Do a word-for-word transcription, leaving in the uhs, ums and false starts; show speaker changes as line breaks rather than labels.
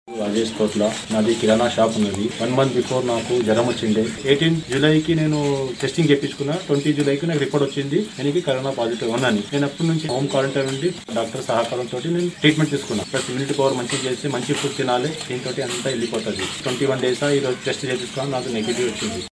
రాజేష్ కోట్ల నాది కిరాణా షాప్ ఉన్నది. వన్ మంత్ బిఫోర్ నాకు జ్వరం వచ్చిండే. ఎయిటీన్ జూలైకి నేను టెస్టింగ్ చేయించుకున్నా. ట్వంటీ జూలైకి నాకు రిపోర్ట్ వచ్చింది నేను కరోనా పాజిటివ్ ఉన్నాను. నేను అప్పటి నుంచి హోమ్ క్వారంటైన్ నుండి డాక్టర్ సహకారంతో నేను ట్రీట్మెంట్ తీసుకున్నా. ప్లస్ ఇమ్యూనిటీ పవర్ మంచిగా చేసి మంచి ఫుడ్ తినాలి. దీంతో అంతా వెళ్ళిపోతుంది. ట్వంటీ వన్ డేస్ ఈ రోజు టెస్ట్ చేయించుకున్నా నాకు నెగిటివ్ వచ్చింది.